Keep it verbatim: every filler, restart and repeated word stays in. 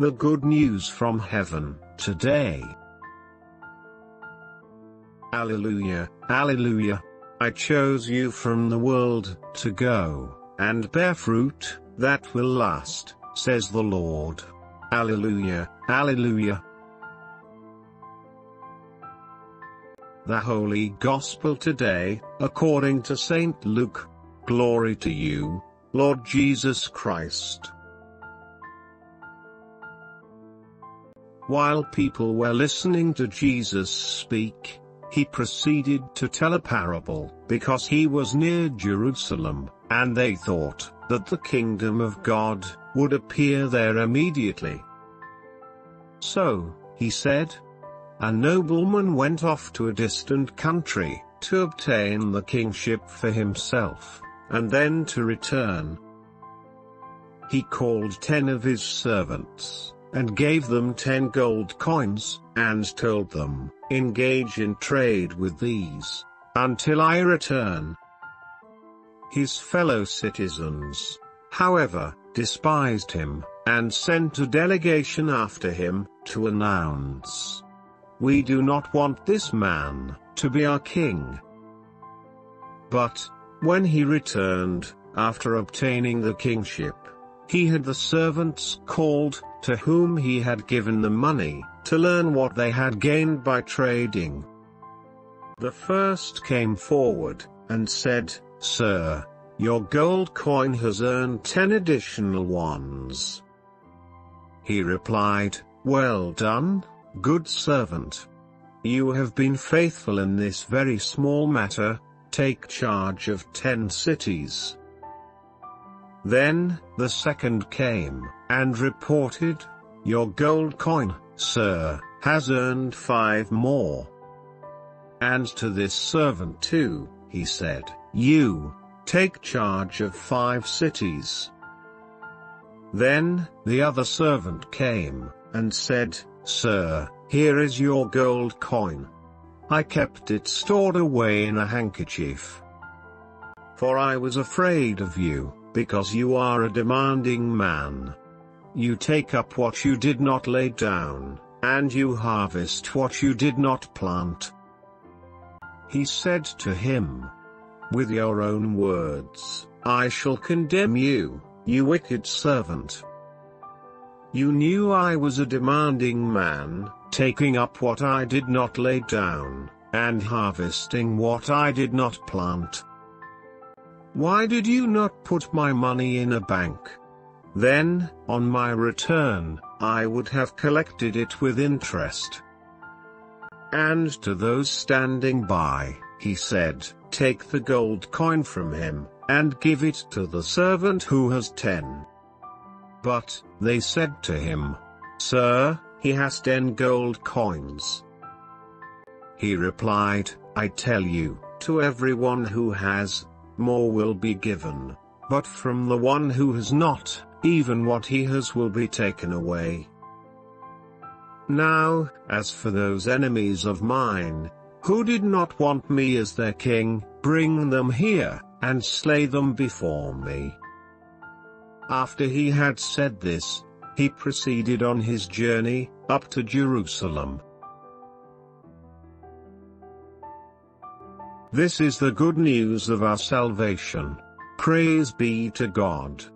the good news from heaven, today. Alleluia, alleluia. I chose you from the world, to go, and bear fruit, that will last, says the Lord. Alleluia, alleluia. The Holy Gospel today, according to Saint Luke. Glory to you, Lord Jesus Christ. While people were listening to Jesus speak, he proceeded to tell a parable, because he was near Jerusalem, and they thought that the kingdom of God would appear there immediately. So, he said, a nobleman went off to a distant country, to obtain the kingship for himself, and then to return. He called ten of his servants, and gave them ten gold coins, and told them, engage in trade with these, until I return. His fellow citizens, however, despised him, and sent a delegation after him, to announce, we do not want this man to be our king. But, when he returned, after obtaining the kingship, he had the servants called, to whom he had given the money, to learn what they had gained by trading. The first came forward, and said, Sir, your gold coin has earned ten additional ones. He replied, well done, good servant. You have been faithful in this very small matter, take charge of ten cities. Then, the second came, and reported, your gold coin, sir, has earned five more. And to this servant too, he said, you, take charge of five cities. Then, the other servant came, and said, Sir, here is your gold coin. I kept it stored away in a handkerchief. For I was afraid of you, because you are a demanding man. You take up what you did not lay down, and you harvest what you did not plant. He said to him, with your own words, I shall condemn you, you wicked servant. You knew I was a demanding man, taking up what I did not lay down, and harvesting what I did not plant. Why did you not put my money in a bank? Then, on my return, I would have collected it with interest. And to those standing by, he said, take the gold coin from him, and give it to the servant who has ten. But, they said to him, Sir, he has ten gold coins. He replied, I tell you, to everyone who has, more will be given, but from the one who has not, even what he has will be taken away. Now, as for those enemies of mine, who did not want me as their king, bring them here, and slay them before me. After he had said this, he proceeded on his journey, up to Jerusalem. This is the good news of our salvation. Praise be to God.